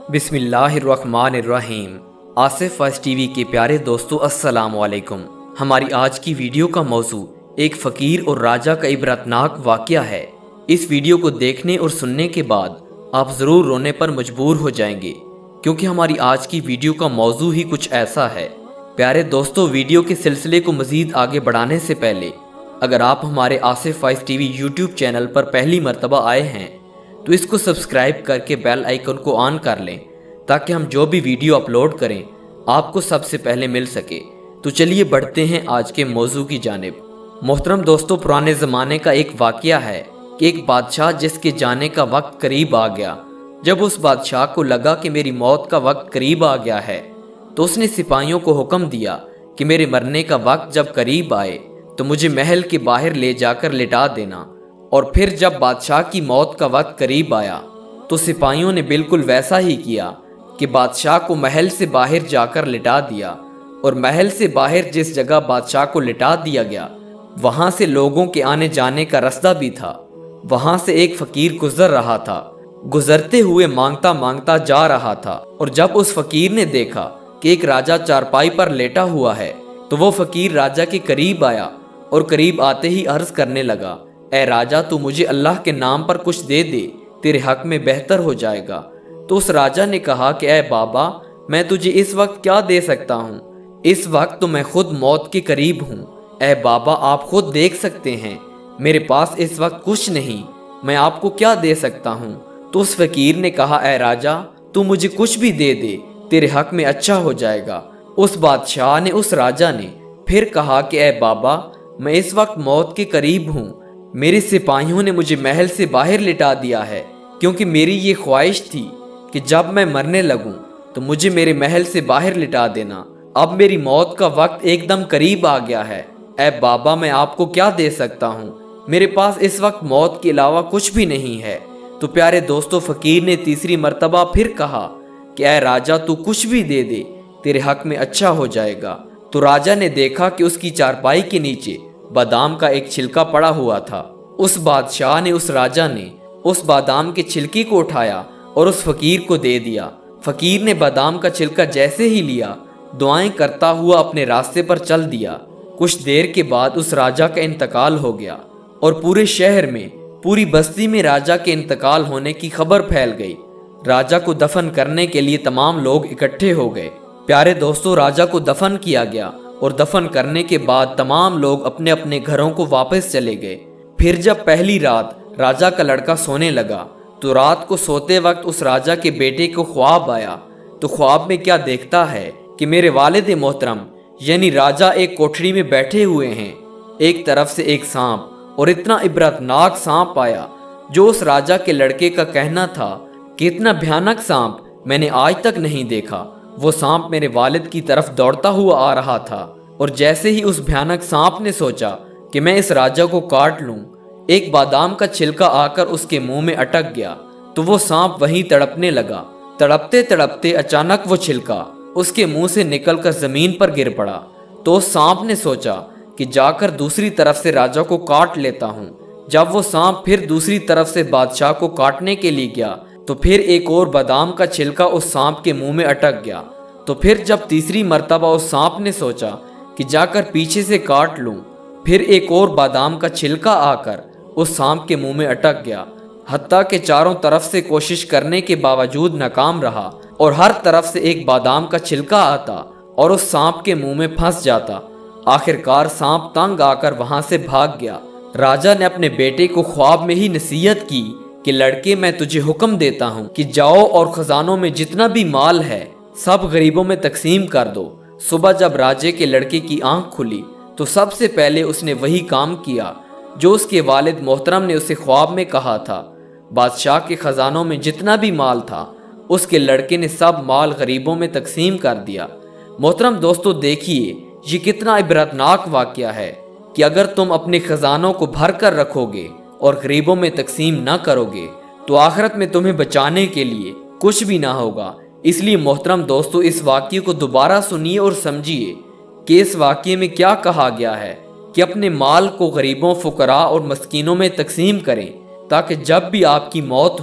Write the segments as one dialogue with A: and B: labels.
A: बिस्मिल्लाहिर्रहमानिर्रहीम। Asif voice TV के प्यारे दोस्तों, अस्सलाम वालेकुम। हमारी आज की वीडियो का मौजू एक फ़कीर और राजा का इबरतनाक वाक़या है। इस वीडियो को देखने और सुनने के बाद आप ज़रूर रोने पर मजबूर हो जाएंगे, क्योंकि हमारी आज की वीडियो का मौजू ही कुछ ऐसा है। प्यारे दोस्तों, वीडियो के सिलसिले को मज़ीद आगे बढ़ाने से पहले अगर आप हमारे Asif voice TV YouTube channel पर पहली मरतबा आए हैं तो इसको सब्सक्राइब करके बेल आइकन को ऑन कर लें, ताकि हम जो भी वीडियो अपलोड करें आपको सबसे पहले मिल सके। तो चलिए बढ़ते हैं आज के मौजू की जानिब। मोहतरम दोस्तों, पुराने ज़माने का एक वाक़या है कि एक बादशाह जिसके जाने का वक्त करीब आ गया, जब उस बादशाह को लगा कि मेरी मौत का वक्त करीब आ गया है, तो उसने सिपाहियों को हुक्म दिया कि मेरे मरने का वक्त जब करीब आए तो मुझे महल के बाहर ले जाकर लिटा देना। और फिर जब बादशाह की मौत का वक्त करीब आया तो सिपाहियों ने बिल्कुल वैसा ही किया कि बादशाह को महल से बाहर जाकर लिटा दिया। और महल से बाहर जिस जगह बादशाह को लिटा दिया गया, वहाँ से लोगों के आने जाने का रास्ता भी था। वहाँ से एक फ़कीर गुजर रहा था, गुजरते हुए मांगता मांगता जा रहा था। और जब उस फ़कीर ने देखा कि एक राजा चारपाई पर लेटा हुआ है, तो वो फ़कीर राजा के करीब आया और करीब आते ही अर्ज़ करने लगा, ए राजा, तू मुझे अल्लाह के नाम पर कुछ दे दे, तेरे हक में बेहतर हो जाएगा। तो उस राजा ने कहा कि ए बाबा, मैं तुझे इस वक्त क्या दे सकता हूँ, इस वक्त तो मैं खुद मौत के करीब हूँ। ए बाबा, आप खुद देख सकते हैं मेरे पास इस वक्त कुछ नहीं, मैं आपको क्या दे सकता हूँ। तो उस फकीर ने कहा, ए राजा, तू मुझे कुछ भी दे दे, तेरे हक में अच्छा हो जाएगा। उस बादशाह ने, उस राजा ने फिर कहा कि ए बाबा, मैं इस वक्त मौत के करीब हूँ, मेरे सिपाहियों ने मुझे महल से बाहर लिटा दिया है, क्योंकि मेरी ये ख्वाहिश थी कि जब मैं मरने लगूं तो मुझे मेरे महल से बाहर लिटा देना। अब मेरी मौत का वक्त एकदम करीब आ गया है। ऐ बाबा, मैं आपको क्या दे सकता हूँ, मेरे पास इस वक्त मौत के अलावा कुछ भी नहीं है। तो प्यारे दोस्तों, फ़कीर ने तीसरी मरतबा फिर कहा कि ऐ राजा, तू कुछ भी दे दे, तेरे हक में अच्छा हो जाएगा। तो राजा ने देखा कि उसकी चारपाई के नीचे बादाम का एक छिलका पड़ा हुआ था। उस बादशाह ने, उस राजा ने उस बादाम के छिलके को उठाया और उस फकीर को दे दिया। फकीर ने बादाम का छिलका जैसे ही लिया, दुआएं करता हुआ अपने रास्ते पर चल दिया। कुछ देर के बाद उस राजा का इंतकाल हो गया और पूरे शहर में, पूरी बस्ती में राजा के इंतकाल होने की खबर फैल गई। राजा को दफन करने के लिए तमाम लोग इकट्ठे हो गए। प्यारे दोस्तों, राजा को दफन किया गया और दफन करने के बाद तमाम लोग अपने अपने घरों को वापस चले गए। फिर जब पहली रात राजा का लड़का सोने लगा, तो रात को सोते वक्त उस राजा के बेटे को ख्वाब आया। तो ख्वाब में क्या देखता है कि मेरे वालिद मोहतरम यानी राजा एक कोठरी में बैठे हुए हैं। एक तरफ से एक सांप, और इतना इबरतनाक सांप आया जो उस राजा के लड़के का कहना था कि इतना भयानक सांप मैंने आज तक नहीं देखा। वो सांप मेरे वालिद की तरफ दौड़ता हुआ आ रहा था, और जैसे ही उस भयानक सांप ने सोचा कि मैं इस राजा को काट लूं, एक बादाम का छिलका आकर उसके मुंह में अटक गया। तो वो सांप वहीं तड़पने लगा। तड़पते तड़पते अचानक वो छिलका उसके मुंह से निकलकर जमीन पर गिर पड़ा। तो उस सांप ने सोचा कि जाकर दूसरी तरफ से राजा को काट लेता हूँ। जब वो सांप फिर दूसरी तरफ से बादशाह को काटने के लिए गया, तो फिर एक और बादाम का छिलका उस सांप के मुंह में अटक गया। तो फिर जब तीसरी मर्तबा उस सांप ने सोचा कि जाकर पीछे से काट लूं, फिर एक और बादाम का छिलका आकर उस सांप के मुंह में अटक गया। हत्ता के चारों तरफ से कोशिश करने के बावजूद नाकाम रहा, और हर तरफ से एक बादाम का छिलका आता और उस सांप के मुंह में फंस जाता। आखिरकार सांप तंग आकर वहां से भाग गया। राजा ने अपने बेटे को ख्वाब में ही नसीहत की कि लड़के, मैं तुझे हुक्म देता हूँ कि जाओ और खजानों में जितना भी माल है सब गरीबों में तकसीम कर दो। सुबह जब राजे के लड़के की आंख खुली, तो सबसे पहले उसने वही काम किया जो उसके वालिद मोहतरम ने उसे ख्वाब में कहा था। बादशाह के खजानों में जितना भी माल था, उसके लड़के ने सब माल गरीबों में तकसीम कर दिया। मोहतरम दोस्तों, देखिए ये कितना इबरतनाक वाक़या है कि अगर तुम अपने खजानों को भर कर रखोगे और गरीबों में तकसीम ना करोगे, तो आखिरत में तुम्हें बचाने के लिए कुछ भी ना होगा। इसलिए मोहतरम दोस्तों, इस वाक़ये को दोबारा सुनिए और समझिए कि इस वाक़ये में क्या कहा गया है कि अपने माल को गरीबों, फुकरा और मस्कीनों में तकसीम करें, ताकि जब भी आपकी मौत हो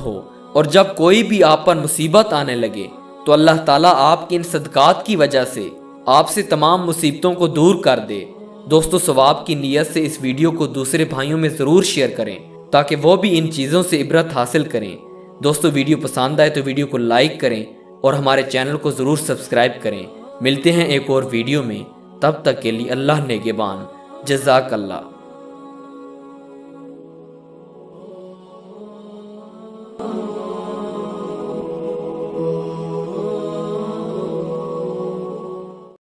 A: اور جب کوئی بھی آپ پر مصیبت آنے لگے تو اللہ تعالیٰ آپ کے ان صدقات کی وجہ سے آپ سے تمام مصیبتوں کو دور کر دے۔ دوستو ثواب کی نیت سے اس ویڈیو کو دوسرے بھائیوں میں ضرور شیئر کریں تاکہ وہ بھی ان چیزوں سے عبرت حاصل کریں۔ دوستو ویڈیو پسند آئے تو ویڈیو کو لائک کریں اور ہمارے چینل کو ضرور سبسکرائب کریں۔ ملتے ہیں ایک اور ویڈیو میں، تب تک کے لیے اللہ نگہبان۔ جزاک اللہ۔